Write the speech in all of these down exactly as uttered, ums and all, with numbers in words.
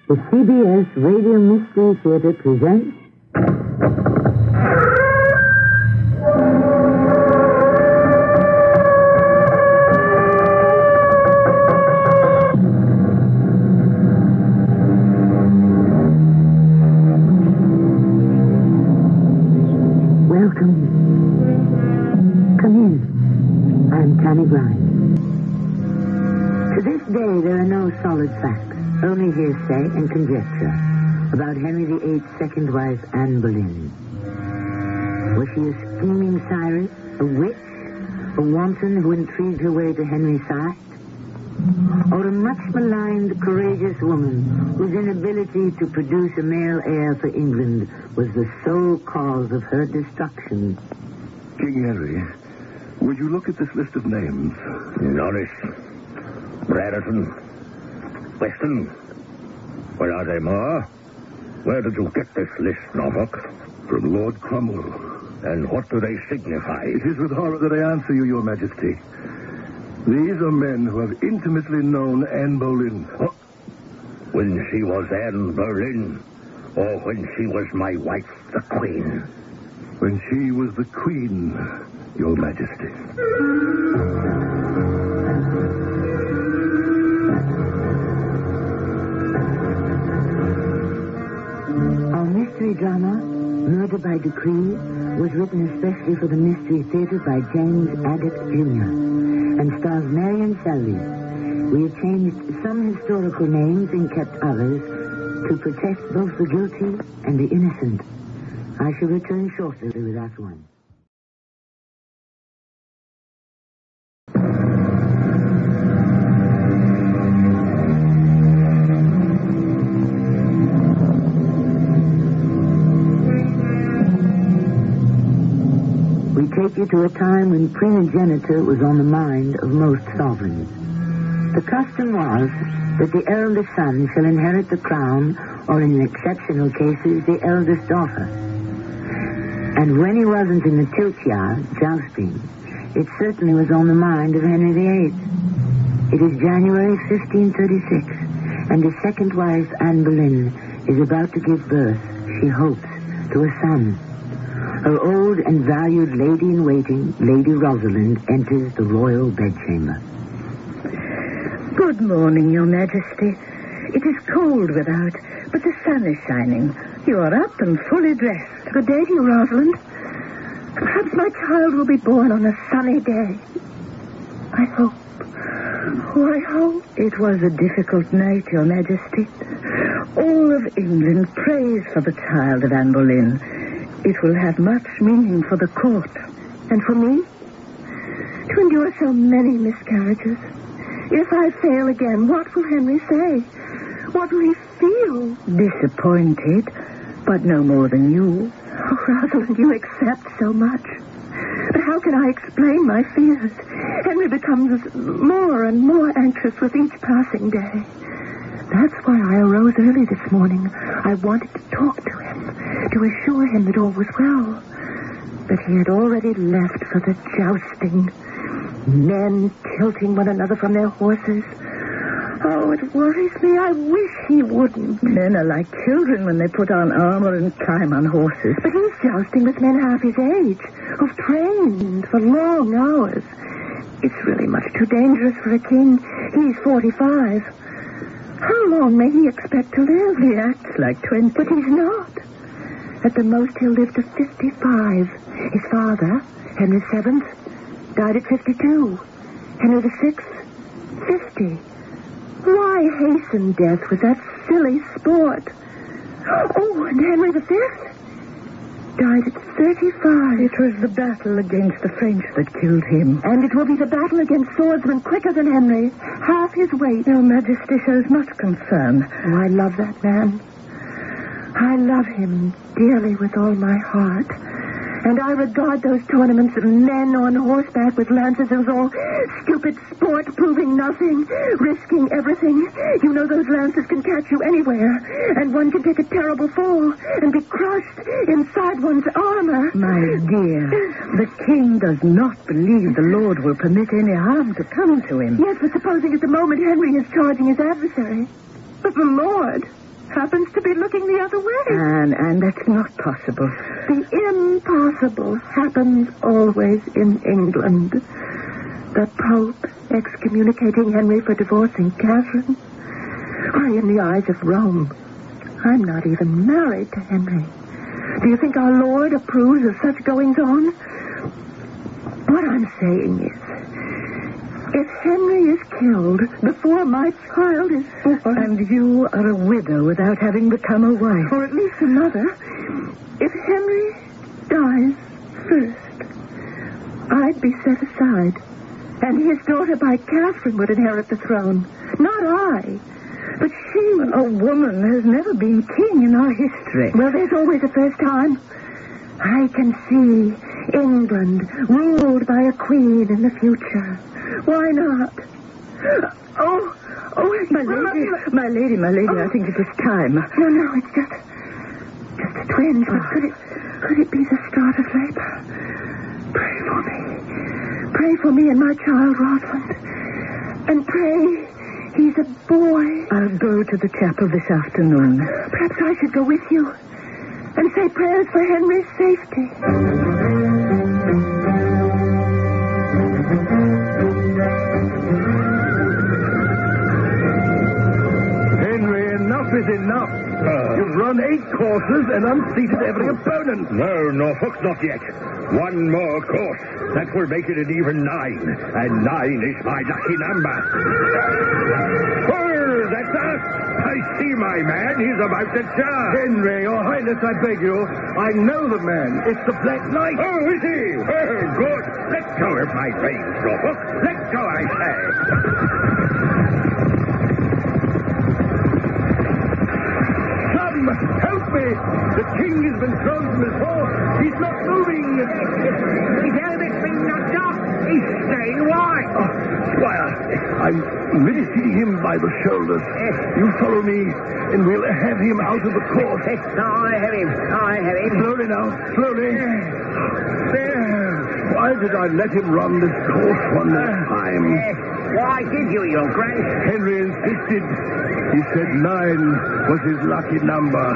The C B S Radio Mystery Theater presents... Welcome. Come in. I'm Tammy Grimes. To this day, there are no solid facts. Only hearsay and conjecture about Henry the eighth's second wife, Anne Boleyn. Was she a scheming Cyrus, a witch, a wanton who intrigued her way to Henry's side? Or a much-maligned, courageous woman whose inability to produce a male heir for England was the sole cause of her destruction? King Henry, would you look at this list of names? Norris, Brereton, Weston. Where are they more? Where did you get this list, Norfolk? From Lord Cromwell. And what do they signify? It is with horror that I answer you, Your Majesty. These are men who have intimately known Anne Boleyn. Oh, when she was Anne Boleyn, or when she was my wife, the Queen? When she was the Queen, Your Majesty. Our mystery drama, Murder by Decree, was written especially for the Mystery Theater by James Agate Junior and stars Marian Seldes. We have changed some historical names and kept others to protect both the guilty and the innocent. I shall return shortly with Act One. We take you to a time when primogeniture was on the mind of most sovereigns. The custom was that the eldest son shall inherit the crown, or in exceptional cases, the eldest daughter. And when he wasn't in the tilt yard, jousting, it certainly was on the mind of Henry the eighth. It is January fifteen thirty-six, and his second wife, Anne Boleyn, is about to give birth, she hopes, to a son. Her old and valued lady-in-waiting, Lady Rosalind, enters the royal bedchamber. Good morning, Your Majesty. It is cold without, but the sun is shining. You are up and fully dressed. Good day to you, Rosalind. Perhaps my child will be born on a sunny day. I hope. Oh, I hope. It was a difficult night, Your Majesty. All of England prays for the child of Anne Boleyn. It will have much meaning for the court. And for me? To endure so many miscarriages. If I fail again, what will Henry say? What will he feel? Disappointed, but no more than you. Oh, Rosalind, you accept so much. But how can I explain my fears? Henry becomes more and more anxious with each passing day. That's why I arose early this morning. I wanted to talk to him, to assure him that all was well. But he had already left for the jousting. Men tilting one another from their horses. Oh, it worries me. I wish he wouldn't. Men are like children when they put on armor and climb on horses. But he's jousting with men half his age, who've trained for long hours. It's really much too dangerous for a king. He's forty-five. How long may he expect to live? He acts like twenty. But he's not. At the most, he'll live to fifty-five. His father, Henry the seventh, died at fifty-two. Henry the sixth, fifty. Why hasten death with that silly sport? Oh, and Henry the fifth died at thirty-five. It was the battle against the French that killed him. And it will be the battle against swordsmen quicker than Henry. Half his weight. Your Majesty shows much concern. Oh, I love that man. I love him dearly with all my heart. And I regard those tournaments of men on horseback with lances as all stupid sport, proving nothing, risking everything. You know those lances can catch you anywhere, and one can take a terrible fall and be crushed inside one's armor. My dear, the king does not believe the Lord will permit any harm to come to him. Yes, but supposing at the moment Henry is charging his adversary. But the Lord... happens to be looking the other way. And, and that's not possible. The impossible happens always in England. The Pope excommunicating Henry for divorcing Catherine. Why, in the eyes of Rome, I'm not even married to Henry. Do you think our Lord approves of such goings-on? What I'm saying is, if Henry is killed before my child is born... And you are a widow without having become a wife. Or at least a mother. If Henry dies first, I'd be set aside. And his daughter by Catherine would inherit the throne. Not I. But she... A woman has never been king in our history. Well, there's always a first time. I can see England ruled by a queen in the future. Why not? Oh, oh, My lady, my lady, my lady, oh. I think it is time. No, no, it's just, just a twinge. But could it, could it be the start of labor? Pray for me. Pray for me and my child, Rosalind. And pray he's a boy. I'll go to the chapel this afternoon. Perhaps I should go with you and say prayers for Henry's safety. Is enough. Uh, You've run eight courses and unseated every opponent. No, Norfolk, not yet. One more course. That will make it an even nine. And nine is my lucky number. Oh, that's us. I see my man. He's about to charge. Henry, your highness, I beg you. I know the man. It's the Black Knight. Oh, is he? Oh, good. Let go of my reins, Norfolk. Let go, I say. Help me! The king has been thrown from his horse. He's not moving. His helmet's been knocked off. He's staying wide. Oh, Squire, I'm lifting him by the shoulders. Yes. You follow me, and we'll have him out of the court. Yes, now I have him. Now I have him. Slowly now, slowly. There. Why did I let him run this course one more time? Yes. Why did you, your grace? Henry insisted. He said nine was his lucky number.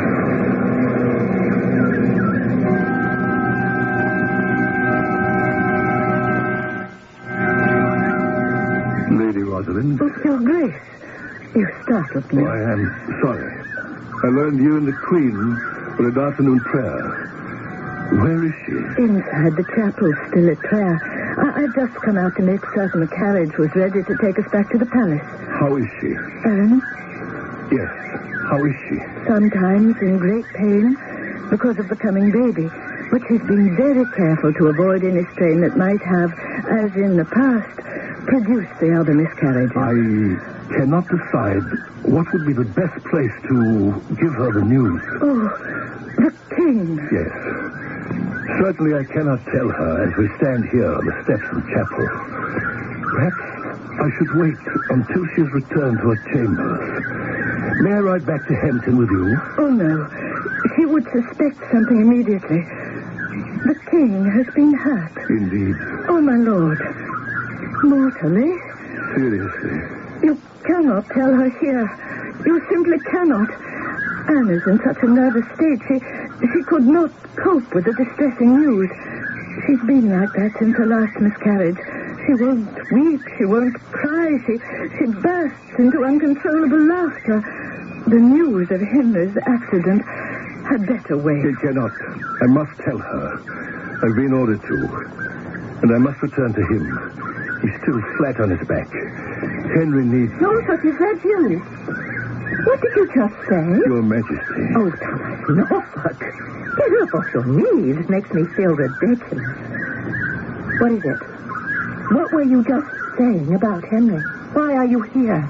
Lady Rosalind. Oh, Your Grace, you startled me. Oh, I am sorry. I learned you and the Queen were at afternoon prayer. Where is she? Inside the chapel, still at prayer. I- I've just come out to make certain the carriage was ready to take us back to the palace. How is she? Ellen? Yes. How is she? Sometimes in great pain because of the coming baby. But she's been very careful to avoid any strain that might have, as in the past, produced the other miscarriages. I cannot decide what would be the best place to give her the news. Oh, the king. Yes. Certainly I cannot tell her as we stand here on the steps of the chapel. Perhaps I should wait until she has returned to her chambers. May I ride back to Hampton with you? Oh, no. She would suspect something immediately. The king has been hurt. Indeed. Oh, my lord. Mortally? Seriously. You cannot tell her here. You simply cannot. Anne is in such a nervous state. She, she could not cope with the distressing news. She's been like that since her last miscarriage. She won't weep. She won't cry. She, she bursts into uncontrollable laughter. The news of Henry's accident had better wait. She cannot. I must tell her. I've been ordered to. And I must return to him. He's still flat on his back. Henry needs... Norfolk, is that you? What did you just say? Your Majesty. Oh, Thomas Norfolk. Get up off your knees. It makes me feel ridiculous. What is it? What were you just saying about Henry? Why are you here?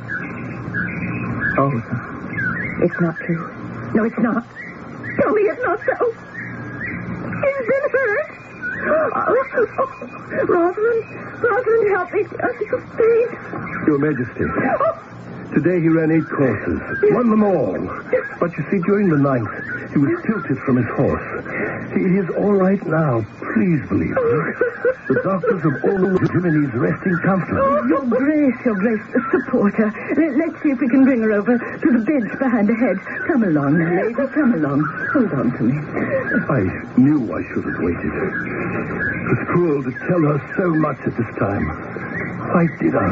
Oh, it's not true. No, it's not. Tell me it's not so. He's been hurt. Oh, oh, Rosalind, Rosalind, help me. I feel faint. Your Majesty. Oh, Today he ran eight courses, won them all. But you see, during the night, he was tilted from his horse. He is all right now. Please believe me. The doctors have all looked at him and he's resting comfortably. Oh, Your Grace, Your Grace, support her. Let, let's see if we can bring her over to the bench behind the hedge. Come along, lady, come along. Hold on to me. I knew I should have waited. It was cruel to tell her so much at this time. Why did I?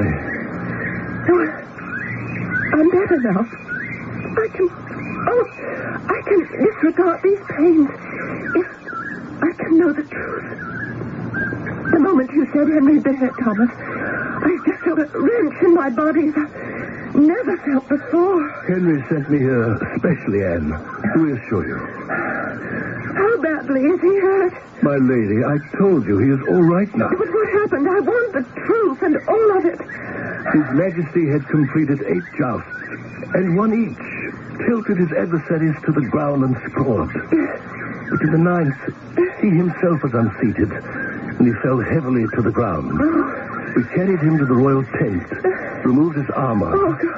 Oh, I'm better now. I can... Oh, I can disregard these pains if I can know the truth. The moment you said Henry the Eighth, Thomas, I just felt a wrench in my body that I never felt before. Henry sent me here especially, Anne, to reassure you. How badly is he hurt? My lady, I told you he is all right now. But what happened? I want the truth and all of it. His Majesty had completed eight jousts, and one each, tilted his adversaries to the ground and scored. But in the ninth, he himself was unseated, and he fell heavily to the ground. We carried him to the royal tent, removed his armor.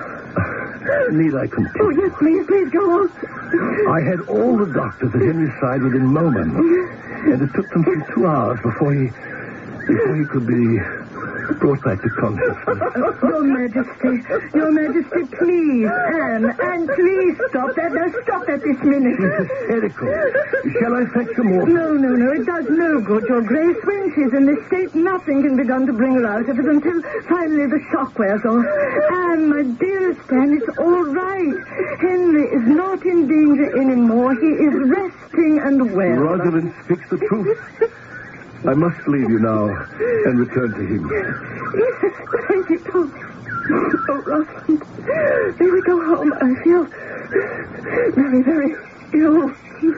Oh, Need I continue? oh yes, please, please go on. I had all the doctors at Henry's side within moments, and it took them some two hours before he, before he could be brought back to consciousness. Your Majesty, Your Majesty, please, Anne, Anne, please stop that. No, stop that this minute. She's hysterical. Shall I fetch some more? No, no, no, it does no good, Your Grace. When she's in this state, nothing can be done to bring her out of it until finally the shock wears off. Anne, my dearest Anne, it's all right. Henry is not in danger anymore. He is resting and well. Rosalind speaks the truth. I must leave you now and return to him. Yes, thank you, Tom. Oh, Rosalind, may we go home? I feel very, very ill.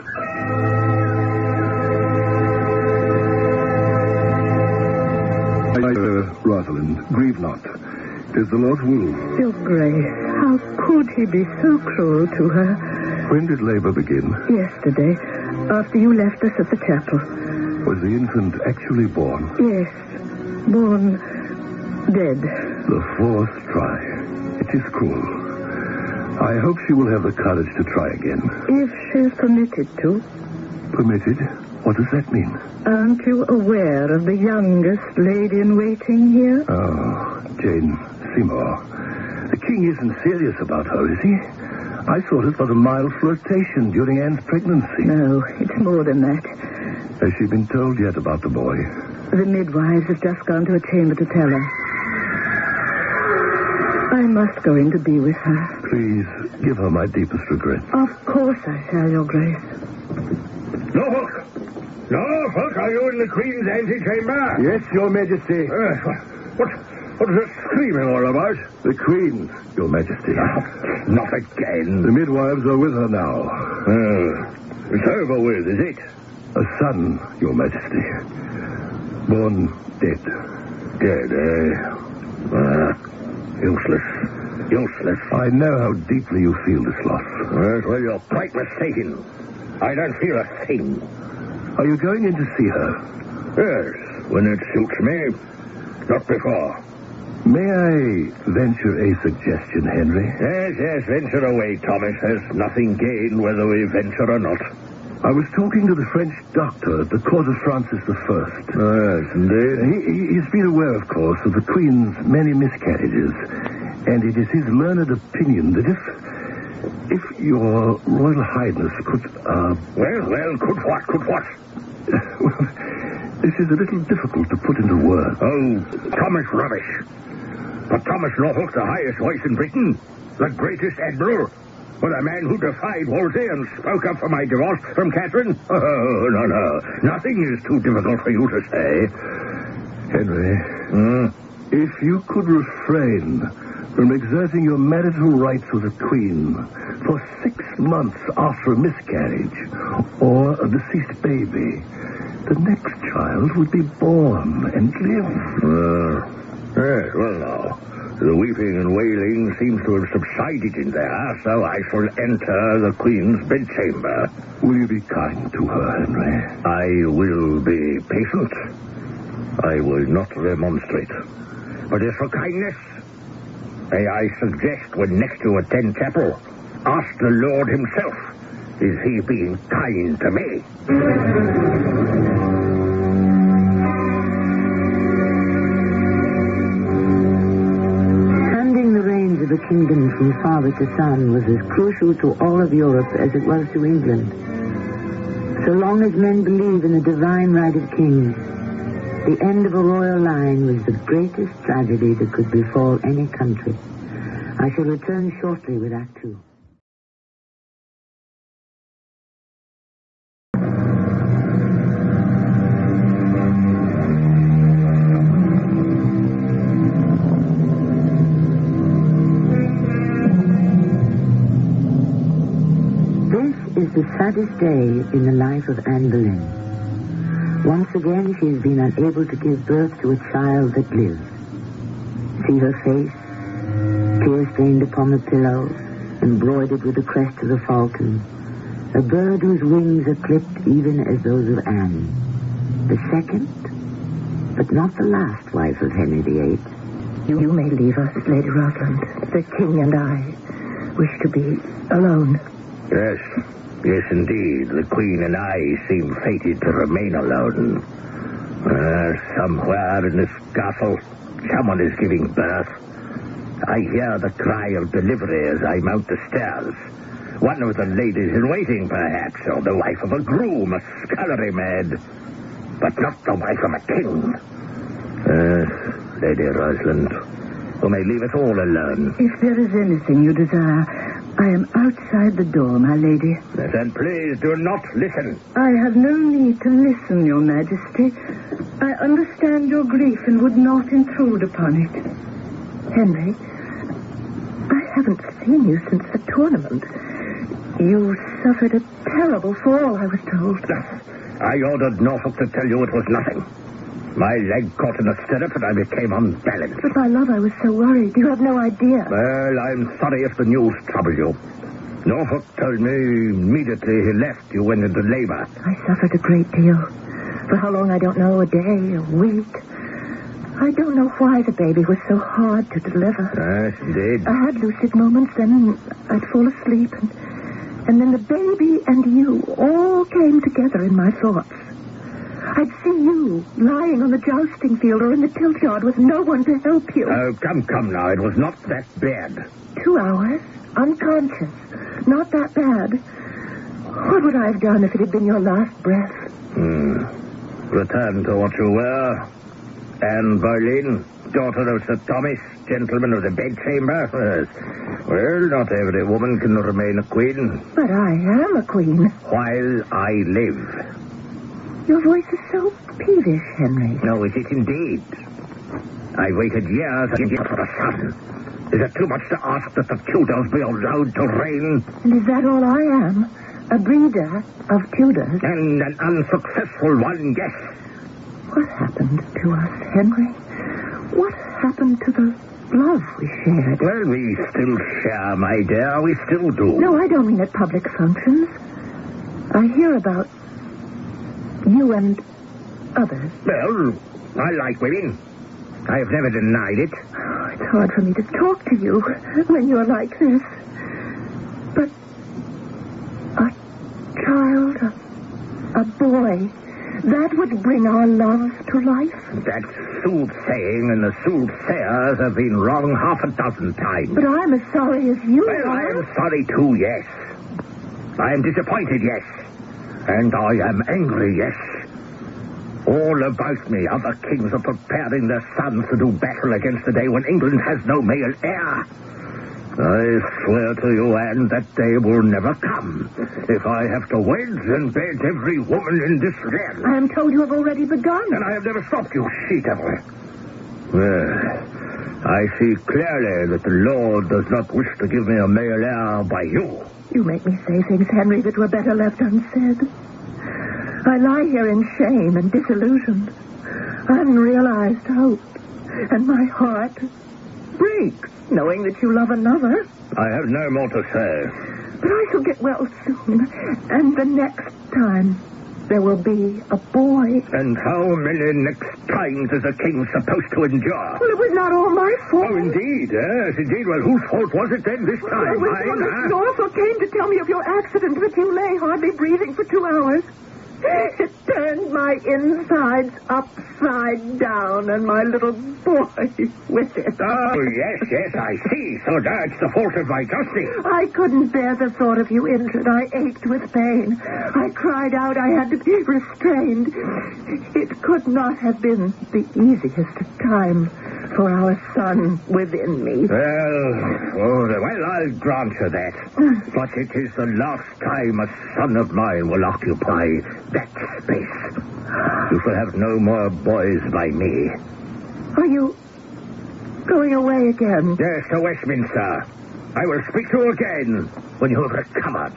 Uh, Rosalind, grieve not. Tis the Lord's will. Your Grace, how could he be so cruel to her? When did labor begin? Yesterday, after you left us at the chapel. Was the infant actually born? Yes, born dead. The fourth try. It is cruel. I hope she will have the courage to try again. If she's permitted to. Permitted? What does that mean? Aren't you aware of the youngest lady-in-waiting here? Oh, Jane Seymour. The king isn't serious about her, is he? I thought it was a mild flirtation during Anne's pregnancy. No, it's more than that. Has she been told yet about the boy? The midwives have just gone to a chamber to tell her. I must go in to be with her. Please, give her my deepest regrets. Of course I shall, Your Grace. Norfolk! Norfolk, are you in the Queen's antechamber? Yes, Your Majesty. Uh, what, what is this screaming all about? The Queen, Your Majesty. Oh, not again. The midwives are with her now. Uh, it's over with, is it? A son, Your Majesty. Born dead. Dead, eh? Ah, useless. Useless. I know how deeply you feel this loss. Yes, well, you're quite mistaken. I don't feel a thing. Are you going in to see her? Yes, when it suits me. Not before. May I venture a suggestion, Henry? Yes, yes, venture away, Thomas. There's nothing gained whether we venture or not. I was talking to the French doctor at the court of Francis the First. Yes, indeed. He, he's been aware, of course, of the Queen's many miscarriages. And it is his learned opinion that if... if your Royal Highness could, uh... Well, well, could what, could what? Well, this is a little difficult to put into words. Oh, Thomas rubbish. But Thomas Norfolk, the highest voice in Britain, the greatest admiral, with a man who defied Wolsey and spoke up for my divorce from Catherine? Oh, no, no. Nothing is too difficult for you to say. Henry, Hmm? if you could refrain from exerting your marital rights with the Queen for six months after a miscarriage or a deceased baby, the next child would be born and live. Uh, yes, well, now, the weeping and wailing seems to have subsided in there, so I shall enter the Queen's bedchamber. Will you be kind to her, Henry? I will be patient. I will not remonstrate. But as for kindness, May I suggest when next you attend chapel, ask the Lord himself, is he being kind to me? Handing the reins of the kingdom from father to son was as crucial to all of Europe as it was to England. So long as men believe in the divine right of kings, the end of a royal line was the greatest tragedy that could befall any country. I shall return shortly with Act Two. This is the saddest day in the life of Anne Boleyn. Once again, she has been unable to give birth to a child that lives. See her face, tear-stained upon the pillow, embroidered with the crest of the falcon, a bird whose wings are clipped even as those of Anne, the second, but not the last wife of Henry the Eighth. You, you may leave us, Lady Rosalind. The king and I wish to be alone. Yes. Yes, indeed. The Queen and I seem fated to remain alone. Uh, somewhere in this castle, someone is giving birth. I hear the cry of delivery as I mount the stairs. One of the ladies in waiting, perhaps, or the wife of a groom, a scullery maid. But not the wife of a king. Uh, Lady Rosalind, you may leave us all alone. If there is anything you desire, I am outside the door, my lady. Then please do not listen. I have no need to listen, Your Majesty. I understand your grief and would not intrude upon it. Henry, I haven't seen you since the tournament. You suffered a terrible fall, I was told. I ordered Norfolk to tell you it was nothing. My leg caught in a stirrup and I became unbalanced. But, my love, I was so worried. You have no idea. Well, I'm sorry if the news troubled you. Norfolk told me immediately he left you went into labor. I suffered a great deal. For how long, I don't know, a day, a week. I don't know why the baby was so hard to deliver. Yes, indeed. I had lucid moments, then I'd fall asleep, and, and then the baby and you all came together in my thoughts. I'd see you lying on the jousting field or in the tilt yard with no one to help you. Oh, come, come now. It was not that bad. Two hours, unconscious. Not that bad. What would I have done if it had been your last breath? Hmm. Return to what you were. Anne Boleyn, daughter of Sir Thomas, gentleman of the bedchamber. Yes. Well, not every woman can remain a queen. But I am a queen. While I live. Your voice is so peevish, Henry. No, is it indeed? I waited years for a son. Is it too much to ask that the Tudors be allowed to reign? And is that all I am? A breeder of Tudors? And an unsuccessful one, yes. What happened to us, Henry? What happened to the love we shared? Well, we still share, my dear. We still do. No, I don't mean at public functions. I hear about you and others. Well, I like women. I have never denied it. Oh, it's hard for me to talk to you when you're like this. But a child, a, a boy, that would bring our love to life. That's soothsaying, and the soothsayers have been wrong half a dozen times. But I'm as sorry as you well, are. I am sorry too, yes. I am disappointed, yes. And I am angry, yes. All about me, other kings are preparing their sons to do battle against the day when England has no male heir. I swear to you, Anne, that day will never come. If I have to wed and beg every woman in this land. I am told you have already begun. And I have never stopped you, she-devil. Well, I see clearly that the Lord does not wish to give me a male heir by you. You make me say things, Henry, that were better left unsaid. I lie here in shame and disillusioned. Unrealized hope. And my heart breaks, knowing that you love another. I have no more to say. But I shall get well soon. And the next time, there will be a boy. And how many next times is a king supposed to endure? Well, it was not all my fault. Oh, indeed. Yes, indeed. Well, whose fault was it then this time? Well, Mine, when huh? Norfolk came to tell me of your accident, that you lay hardly breathing for two hours. It turned my insides upside down, and my little boy with it. Oh, yes, yes, I see. So that's the fault of my Dusty. I couldn't bear the thought of you injured. I ached with pain. I cried out. I had to be restrained. It could not have been the easiest time for our son within me. Well, oh, well, I'll grant you that. But it is the last time a son of mine will occupy that space. You shall have no more boys by me. Are you going away again? Yes, to Westminster. I will speak to you again when you have recovered.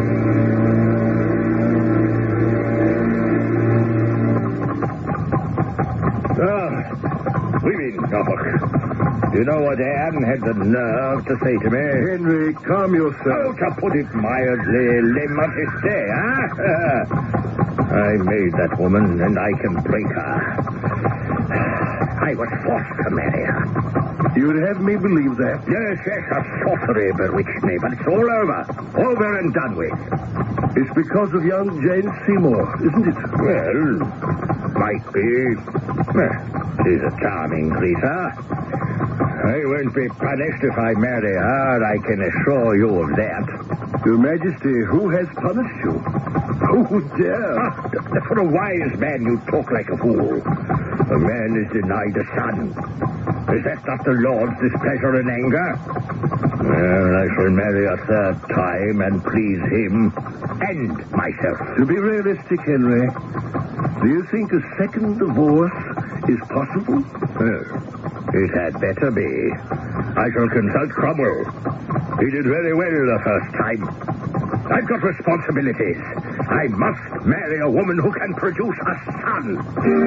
Ah, women, Norfolk. You know what Anne had the nerve to say to me? Henry, calm yourself. Oh, to put it mildly, le majesté, huh? I made that woman, and I can break her. I was forced to marry her. You'd have me believe that. Yes, yes, her sorcery bewitched me, but it's all over. Over and done with. It's because of young Jane Seymour, isn't it? Well, might be. Well, she's a charming creature. I won't be punished if I marry her, I can assure you of that. Your Majesty, who has punished you? Who dare? Ah, for a wise man, you talk like a fool. A man is denied a son. Is that not the Lord's displeasure and anger? Well, I shall marry a third time and please him and myself. To be realistic, Henry, do you think a second divorce is possible? Well, it had better be. I shall consult Cromwell. He did very well the first time. I've got responsibilities. I must marry a woman who can produce a son.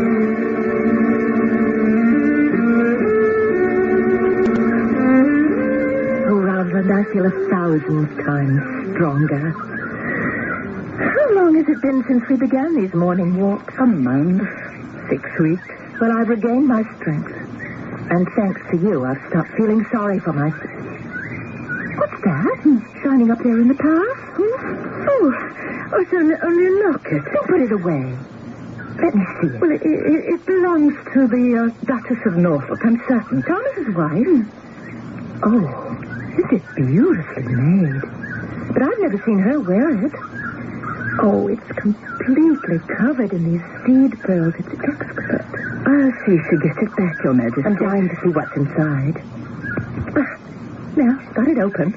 Oh, Rosalind, I feel a thousand times stronger. How long has it been since we began these morning walks? A month. Six weeks. Well, I've regained my strength. And thanks to you, I've stopped feeling sorry for myself. What's that? Shining up there in the path? Hmm? Oh, oh, it's only, only a locket. Then put it away. Let me see it. Well, it, it, it belongs to the uh, Duchess of Norfolk, I'm certain. Thomas's wife. Oh, this is beautifully made. But I've never seen her wear it. Oh, it's completely covered in these seed pearls. It's exquisite. I'll see she gets it back, Your Majesty. I'm dying to see what's inside. Ah, now, got it open.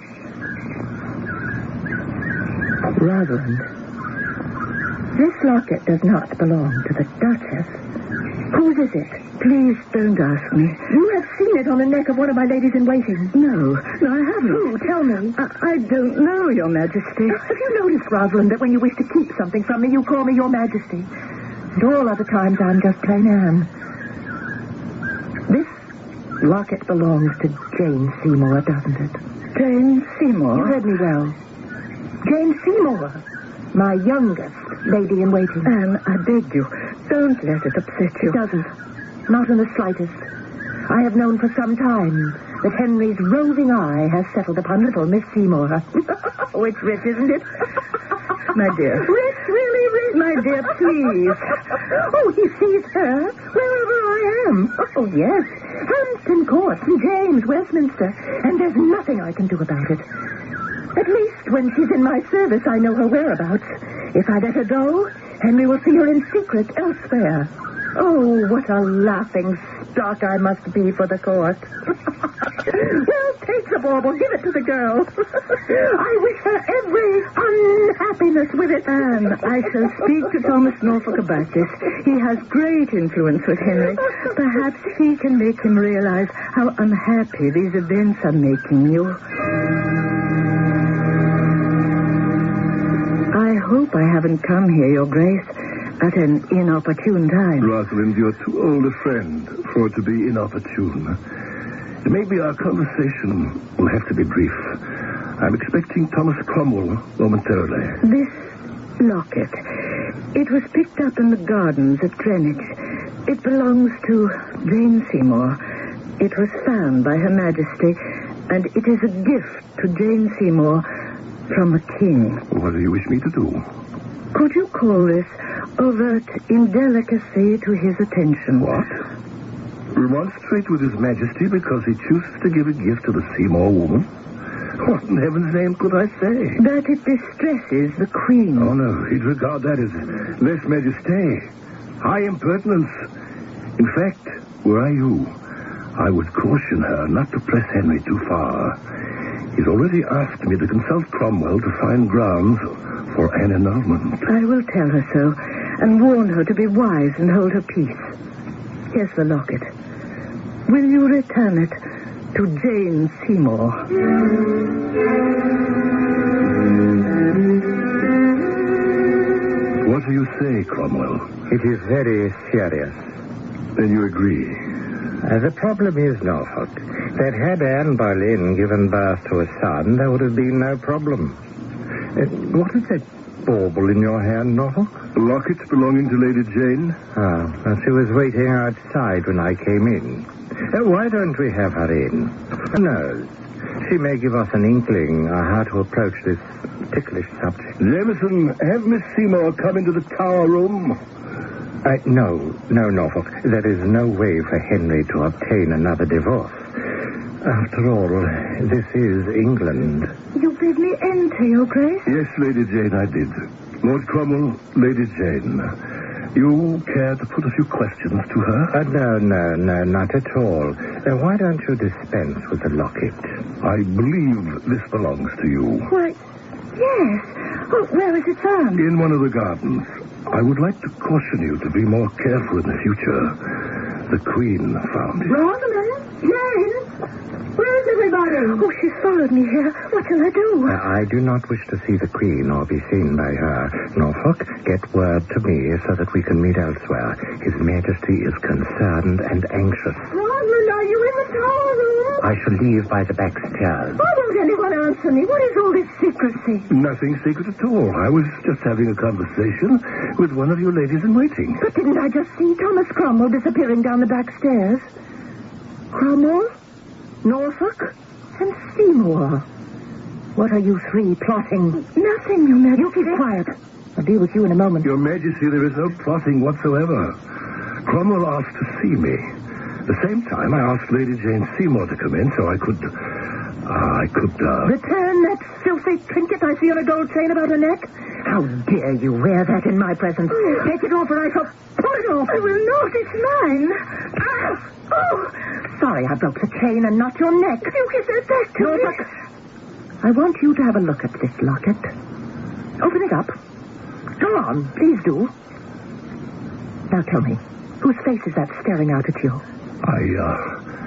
Rosalind, this locket does not belong to the Duchess. Whose is it? Please don't ask me. You have seen it on the neck of one of my ladies-in-waiting. No, no, I haven't. Who? Tell me. I, I don't know, Your Majesty. Have you noticed, Rosalind, that when you wish to keep something from me, you call me Your Majesty? And all other times, I'm just plain Anne. This locket belongs to Jane Seymour, doesn't it? Jane Seymour? You heard me well. Jane Seymour, my youngest lady-in-waiting. Anne, I beg you, don't let it upset you. It doesn't. Not in the slightest. I have known for some time that Henry's roving eye has settled upon little Miss Seymour. Oh, it's rich, isn't it? My dear. Rich, really rich? My dear, please. Oh, he sees her wherever I am. Oh, yes. Hampton Court, Saint James, Westminster. And there's nothing I can do about it. At least when she's in my service, I know her whereabouts. If I let her go, Henry will see her in secret elsewhere. Oh, what a laughing stock I must be for the court. Well, take the bauble. Give it to the girl. I wish her every unhappiness with it. Anne, I shall speak to Thomas Norfolk about this. He has great influence with Henry. Perhaps he can make him realize how unhappy these events are making you. I hope I haven't come here, Your Grace, at an inopportune time. Rosalind, you're too old a friend for it to be inopportune. Maybe our conversation will have to be brief. I'm expecting Thomas Cromwell momentarily. This locket, It was picked up in the gardens at Greenwich. It belongs to Jane Seymour. It was found by Her Majesty, and it is a gift to Jane Seymour from the King. What do you wish me to do? Could you call this overt indelicacy to his attention? What? Remonstrate with His Majesty because he chooses to give a gift to the Seymour woman? What in heaven's name could I say? That it distresses the Queen. Oh, no. He'd regard that as less majesté. High impertinence. In fact, were I you, I would caution her not to press Henry too far. He's already asked me to consult Cromwell to find grounds for an annulment. I will tell her so, and warn her to be wise and hold her peace. Here's the locket. Will you return it to Jane Seymour? What do you say, Cromwell? It is very serious. Then you agree? Uh, the problem is, Norfolk, that had Anne Boleyn given birth to a son, there would have been no problem. Uh, what is that bauble in your hand, Norfolk? A locket belonging to Lady Jane? Ah, well, she was waiting outside when I came in. Uh, why don't we have her in? Who knows? She may give us an inkling uh, how to approach this ticklish subject. Jameson, have Miss Seymour come into the tower room. Uh, no, no, Norfolk. There is no way for Henry to obtain another divorce. After all, this is England. You bid me enter, Your Grace? Yes, Lady Jane, I did. Lord Cromwell, Lady Jane, you care to put a few questions to her? Uh, no, no, no, not at all. Uh, why don't you dispense with the locket? I believe this belongs to you. Why, yes. Oh, where is it found? In one of the gardens. I would like to caution you to be more careful in the future. The Queen found it. Rosalind? Jane? Where's everybody? Oh, she's followed me here. What shall I do? Uh, I do not wish to see the Queen or be seen by her. Norfolk, get word to me so that we can meet elsewhere. His Majesty is concerned and anxious. Rosalind, are you in the tower room? I shall leave by the back stairs. Why won't anyone answer me? What is all this secrecy? Nothing secret at all. I was just having a conversation with one of your ladies in waiting. But didn't I just see Thomas Cromwell disappearing down the back stairs? Cromwell? Norfolk? And Seymour? What are you three plotting? Nothing, Your Majesty. You keep quiet. I'll deal with you in a moment. Your Majesty, there is no plotting whatsoever. Cromwell asked to see me. At the same time, I asked Lady Jane Seymour to come in so I could... Uh, I could, uh... Return that filthy trinket I see on a gold chain about her neck? How dare you wear that in my presence? Oh. Take it off or I shall pull it off. I will not. It's mine. Ah. Oh. Sorry I broke the chain and not your neck. You give that back to me. Look. I want you to have a look at this locket. Open it up. Go on, please do. Now tell me, whose face is that staring out at you? I, uh...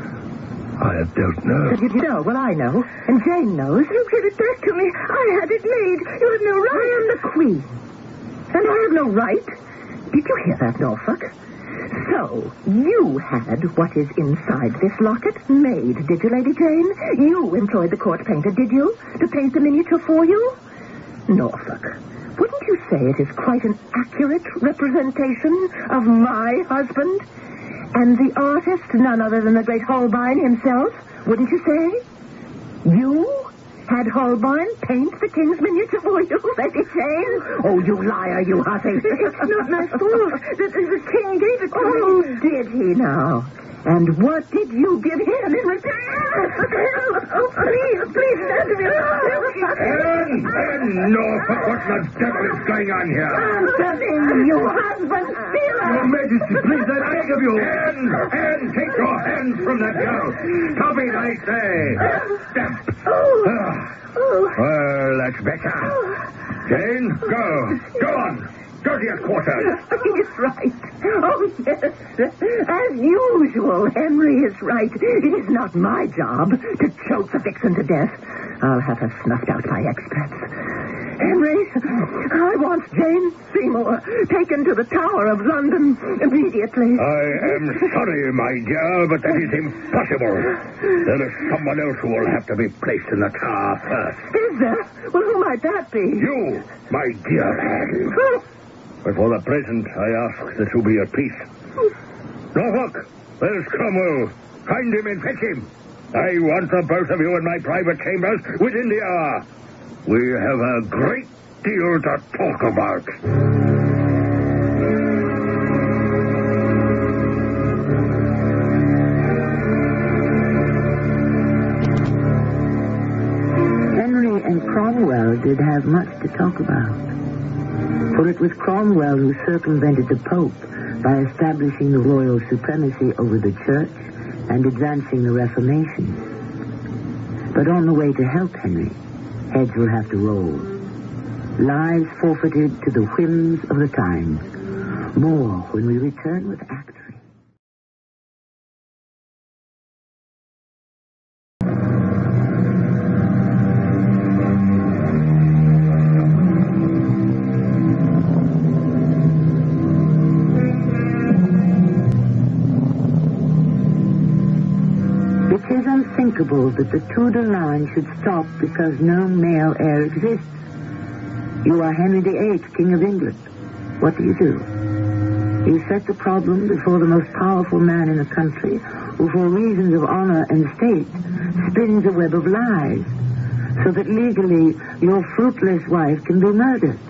I don't know. But you know, well, I know. And Jane knows. You give it back to me. I had it made. You have no right. I am the Queen. And I have no right. Did you hear that, Norfolk? So, you had what is inside this locket made, did you, Lady Jane? You employed the court painter, did you? To paint the miniature for you? Norfolk, wouldn't you say it is quite an accurate representation of my husband? And the artist, none other than the great Holbein himself, wouldn't you say? You had Holbein paint the king's miniature for you, Lady Jane? Oh, you liar, you hussy. It's not my fault. The, the king gave it to me. Oh, did he now? And what did you give him in return? Oh, please, please, stand to me. Anne! Anne! Norfolk, what the devil is going on here? Answer me, you husband stealer! Your Majesty, please, I beg of you. Anne! Anne, take your hands from that girl. Stop it, I say. Step. Oh. Ah. Oh. Well, that's better. Jane, go. Go on. Go to your quarters. He's right. Oh, yes. As usual, Henry is right. It is not my job to choke the vixen to death. I'll have her snuffed out by experts. Henry, I want Jane Seymour taken to the Tower of London immediately. I am sorry, my dear, but that is impossible. There is someone else who will have to be placed in the tower first. Is there? Well, who might that be? You, my dear Anne. But for the present, I ask that you be at peace. Norfolk, where's Cromwell? Find him and fetch him. I want the both of you in my private chambers within the hour. We have a great deal to talk about. Henry and Cromwell did have much to talk about. For it was Cromwell who circumvented the Pope by establishing the royal supremacy over the Church and advancing the Reformation. But on the way to help Henry, heads will have to roll. Lives forfeited to the whims of the times. More when we return with Act Three. It is unthinkable that the Tudor line should stop because no male heir exists. You are Henry the Eighth, King of England. What do you do? You set the problem before the most powerful man in the country, who for reasons of honor and state spins a web of lies, so that legally your fruitless wife can be murdered.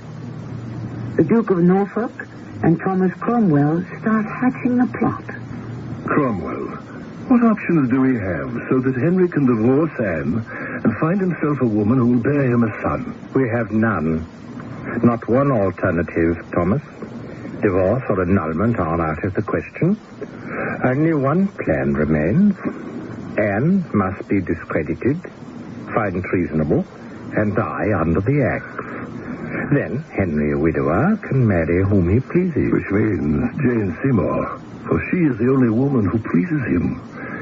The Duke of Norfolk and Thomas Cromwell start hatching a plot. Cromwell, what options do we have so that Henry can divorce Anne and find himself a woman who will bear him a son? We have none. Not one alternative, Thomas. Divorce or annulment are out of the question. Only one plan remains. Anne must be discredited, found treasonable, and die under the axe. Then Henry, a widower, can marry whom he pleases. Which means Jane Seymour, for she is the only woman who pleases him.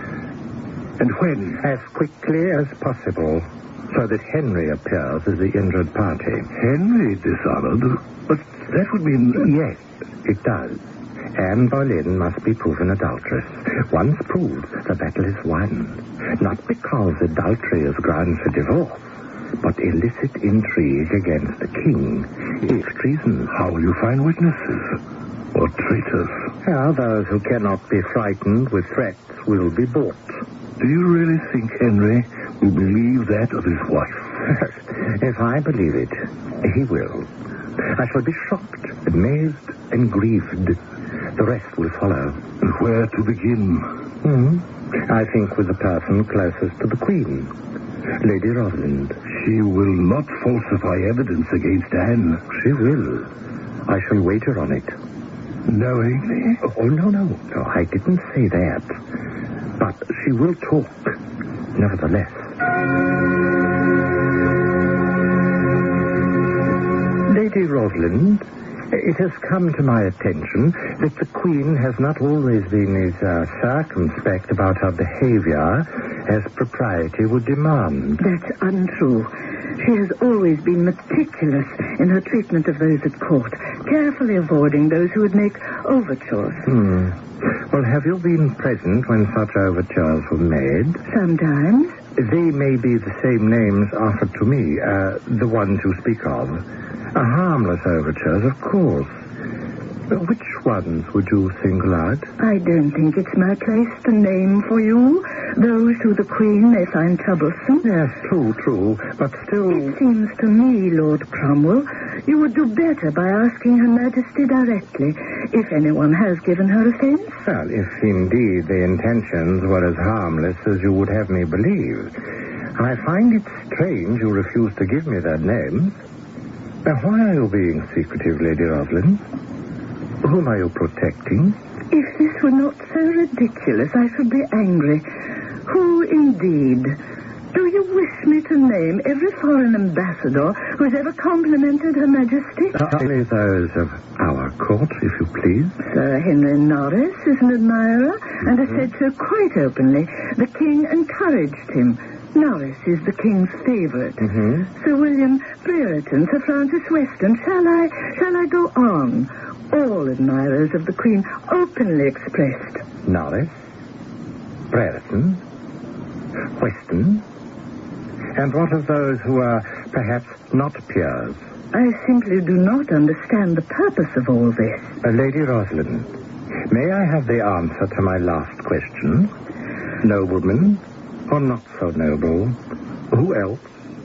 And when? As quickly as possible, so that Henry appears as the injured party. Henry dishonored? But that would mean... Yes, it does. Anne Boleyn must be proven adulteress. Once proved, the battle is won. Not because adultery is ground for divorce, but illicit intrigue against the king is treason. How will you find witnesses? Or traitors? Well, those who cannot be frightened with threats will be bought. Do you really think Henry will believe that of his wife? If I believe it, he will. I shall be shocked, amazed, and grieved. The rest will follow. And where to begin? Hmm. I think with the person closest to the Queen, Lady Rosalind. She will not falsify evidence against Anne. She will. I shall wager on it. Knowingly? Oh, no, no. No, I didn't say that. But she will talk, nevertheless. Lady Rosalind, it has come to my attention that the Queen has not always been as uh, circumspect about her behavior as propriety would demand. That's untrue. She has always been meticulous in her treatment of those at court, carefully avoiding those who would make overtures. Hmm. Well, have you been present when such overtures were made? Sometimes. They may be the same names offered to me, uh, the ones you speak of. Uh, harmless overtures, of course. Uh, which ones would you single out? I don't think it's my place to name for you those who the Queen may find troublesome. Yes, true, true, but still... It seems to me, Lord Cromwell, you would do better by asking Her Majesty directly if anyone has given her offense. Well, if indeed the intentions were as harmless as you would have me believe. I find it strange you refuse to give me their names. Now, why are you being secretive, Lady Rosalind? Whom are you protecting? If this were not so ridiculous, I should be angry. Who, indeed? Do you wish me to name every foreign ambassador who has ever complimented Her Majesty? Only those of our court, if you please. Sir Henry Norris is an admirer, mm-hmm. and has said so quite openly. The King encouraged him. Norris is the King's favourite. Mm-hmm. Sir William Brereton, Sir Francis Weston. Shall I, shall I go on? All admirers of the Queen openly expressed. Norris, Brereton, Weston, and what of those who are perhaps not peers? I simply do not understand the purpose of all this. Uh, Lady Rosalind, may I have the answer to my last question? Nobleman, or not so noble? Who else?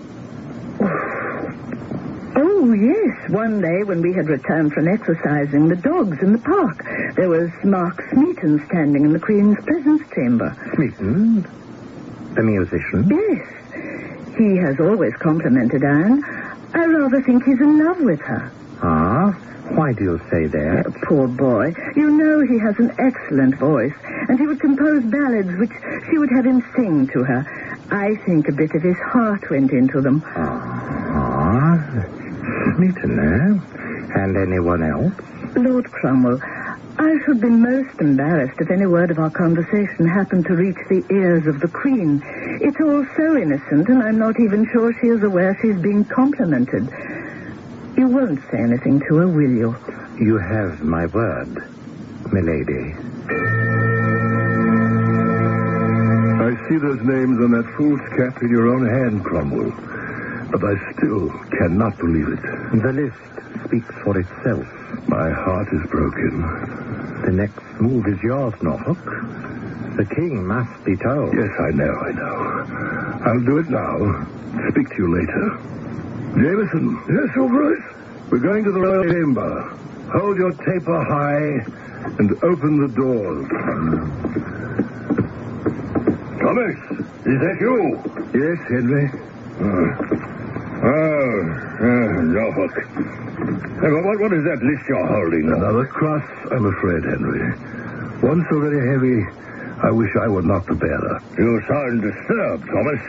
Oh, yes. One day when we had returned from exercising the dogs in the park, there was Mark Smeaton standing in the Queen's presence chamber. Smeaton? The musician? Yes. He has always complimented Anne. I rather think he's in love with her. Ah, why do you say that? Oh, poor boy. You know he has an excellent voice, and he would compose ballads which she would have him sing to her. I think a bit of his heart went into them. Ah, Smeaton, eh? And anyone else? Lord Cromwell, I should be most embarrassed if any word of our conversation happened to reach the ears of the Queen. It's all so innocent, and I'm not even sure she is aware she's being complimented. You won't say anything to her, will you? You have my word, milady. I see those names on that fool's cap in your own hand, Cromwell. But I still cannot believe it. The list speaks for itself. My heart is broken. The next move is yours, Norfolk. The king must be told. Yes, I know, I know. I'll do it now. Speak to you later. Jameson. Yes, Your Grace? We're going to the royal chamber. Hold your taper high and open the doors. Thomas, is that you? Yes, Henry. Uh, oh, uh, Norfolk. Hey, what, what is that list you're holding? Another cross, I'm afraid, Henry. One so very heavy, I wish I were not the bearer. You sound disturbed, Thomas.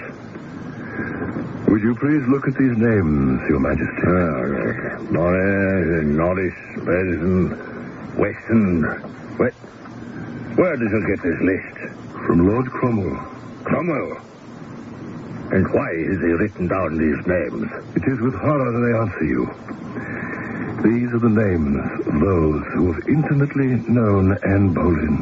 Would you please look at these names, Your Majesty? Uh, Norris, Norris, Benson, Weston. Where, where did you get this list? From Lord Cromwell. Cromwell? And why has he written down these names? It is with horror that I answer you. These are the names of those who have intimately known Anne Boleyn.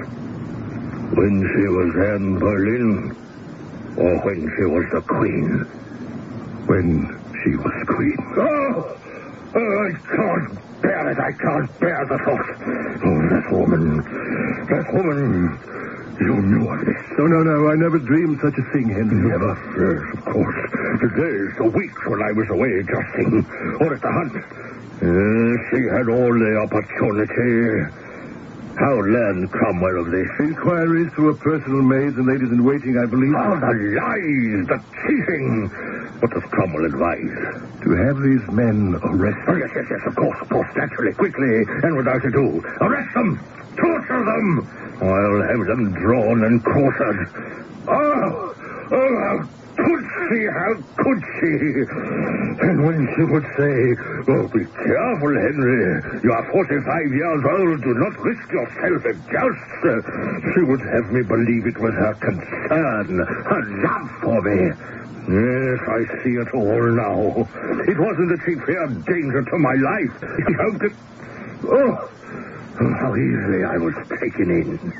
When she was Anne Boleyn, or when she was the Queen? When she was Queen. Oh! Oh, I can't bear it. I can't bear the thought. Oh, that woman. That woman. You knew of this. No, no, no. I never dreamed such a thing, Henry. Never. Yes, of course. The days, the weeks when I was away jousting or at the hunt. Uh, she had all the opportunity. How learned Cromwell of this? Inquiries through her personal maids and ladies in waiting, I believe. Oh, the lies, the cheating. What does Cromwell advise? To have these men arrested. Oh, yes, yes, yes, of course, of course, naturally, quickly, and without ado. Arrest them! Torture them! I'll have them drawn and quartered. Oh, oh, how could she, how could she? And when she would say, oh, be careful, Henry. You are forty-five years old. Do not risk yourself at jousts. Uh, she would have me believe it was her concern, her love for me. Yes, I see it all now. It wasn't that she feared danger to my life. She hoped it... Oh, how easily I was taken in.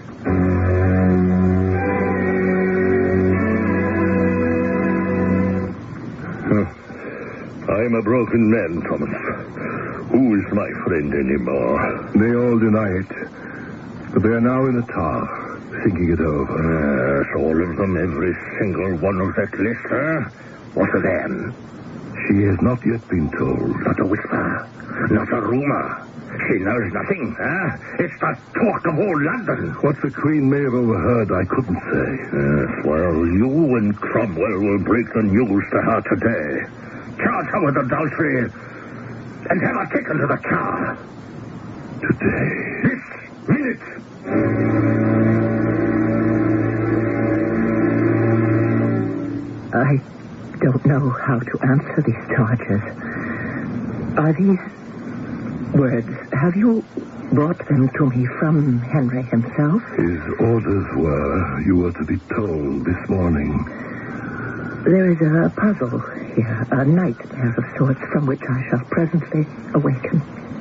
I'm a broken man, Thomas. Who is my friend anymore? They all deny it. But they are now in the tower, thinking it over. Yes, all of them, every single one of that list, huh? What of Anne? She has not yet been told. Not a whisper, not a rumor. She knows nothing, huh? It's the talk of all London. What the Queen may have overheard, I couldn't say. Yes, well, you and Cromwell will break the news to her today. Charge her with adultery and have her taken to the Tower. Today? This minute. I don't know how to answer these charges. Are these words, have you brought them to me from Henry himself? His orders were you were to be told this morning. There is a puzzle here, a nightmare of sorts from which I shall presently awaken.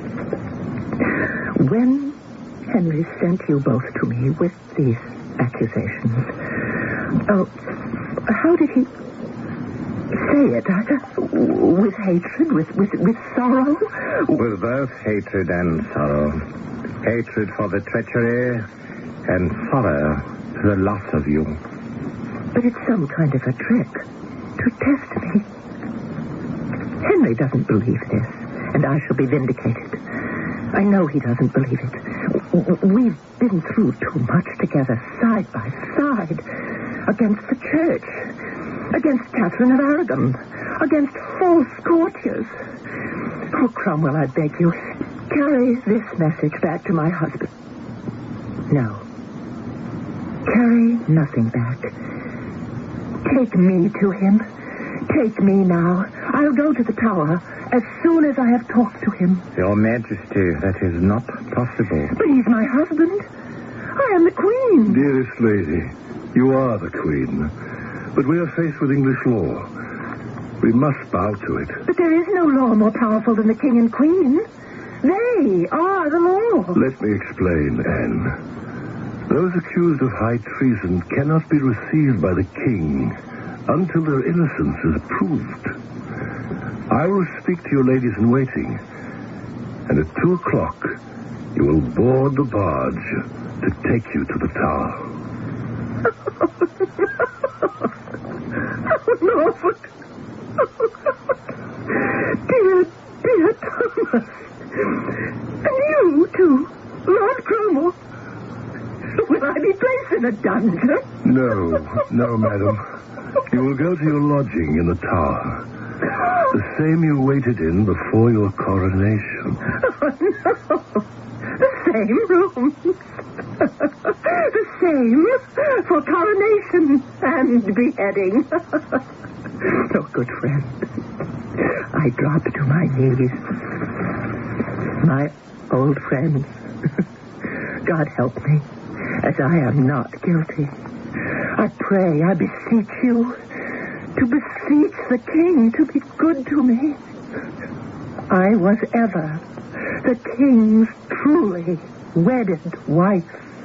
When Henry sent you both to me with these accusations, oh, how did he... Say it. With hatred, with, with, with sorrow? With both hatred and sorrow. Hatred for the treachery and sorrow for the loss of you. But it's some kind of a trick to test me. Henry doesn't believe this, and I shall be vindicated. I know he doesn't believe it. We've been through too much together, side by side, against the church, against Catherine of Aragon, against false courtiers. Oh, Cromwell, I beg you, carry this message back to my husband. No. Carry nothing back. Take me to him. Take me now. I'll go to the tower as soon as I have talked to him. Your Majesty, that is not possible. But he's my husband. I am the Queen. Dearest lady, you are the Queen. But we are faced with English law. We must bow to it. But there is no law more powerful than the King and Queen. They are the law. Let me explain, Anne. Those accused of high treason cannot be received by the King until their innocence is proved. I will speak to your ladies in waiting, and at two o'clock you will board the barge to take you to the tower. Oh, Norfolk. Dear, dear Thomas. And you, too, Lord Cromwell. Will I be placed in a dungeon? No, no, madam. You will go to your lodging in the tower. The same you waited in before your coronation. Oh, no. The same rooms. The same for coronation and beheading. Oh, good friend. I drop to my knees. My old friends. God help me, as I am not guilty. I pray, I beseech you, to beseech the King to be good to me. I was ever the King's truly wedded wife.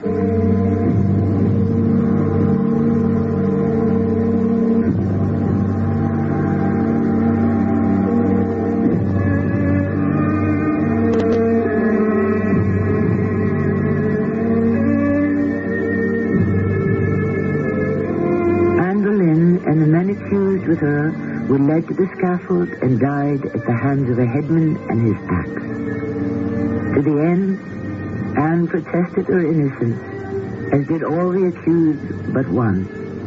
With her, were led to the scaffold and died at the hands of a headman and his axe. To the end, Anne protested her innocence, as did all the accused but one.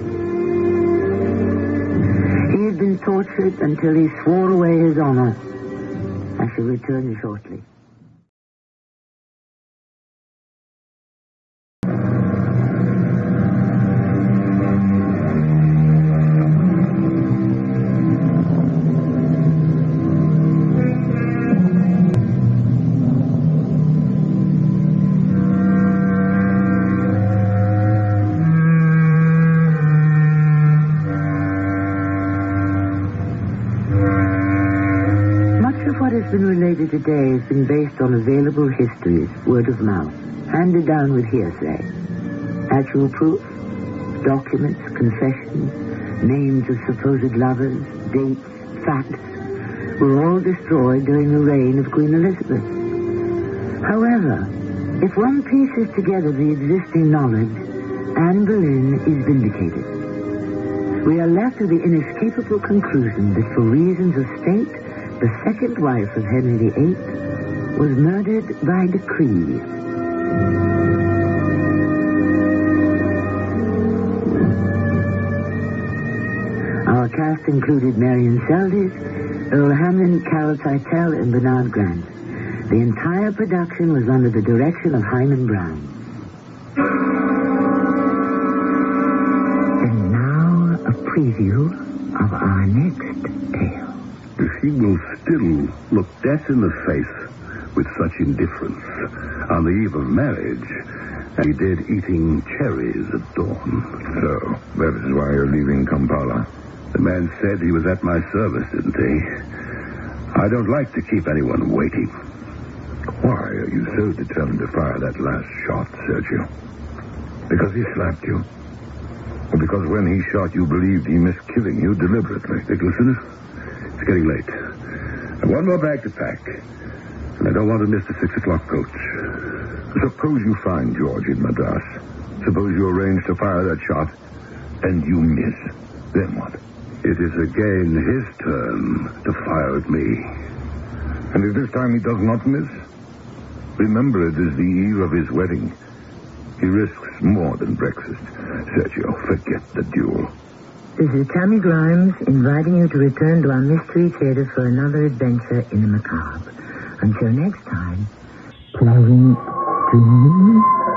He had been tortured until he swore away his honor. I shall return shortly. Been related today has been based on available histories, word of mouth, handed down with hearsay. Actual proof, documents, confessions, names of supposed lovers, dates, facts, were all destroyed during the reign of Queen Elizabeth. However, if one pieces together the existing knowledge, Anne Boleyn is vindicated. We are left with the inescapable conclusion that for reasons of state, the second wife of Henry the Eighth was murdered by decree. Our cast included Marian Seldes, Earl Hamlin, Carol Teitel, and Bernard Grant. The entire production was under the direction of Hyman Brown. And now a preview of our next tale. If he will still look death in the face with such indifference on the eve of marriage as he did eating cherries at dawn. So, that is why you're leaving Kampala. The man said he was at my service, didn't he? I don't like to keep anyone waiting. Why are you so determined to fire that last shot, Sergio? Because he slapped you? Because when he shot, you believed he missed killing you deliberately. Dickinson, it's getting late. I've one more bag to pack. And I don't want to miss the six o'clock coach. Suppose you find George in Madras. Suppose you arrange to fire that shot, and you miss. Then what? It is again his turn to fire at me. And if this time he does not miss, remember it is the eve of his wedding. He risks more than breakfast. Sergio, forget the duel. This is Tammy Grimes inviting you to return to our Mystery Theater for another adventure in the macabre. Until next time, pleasant dreams.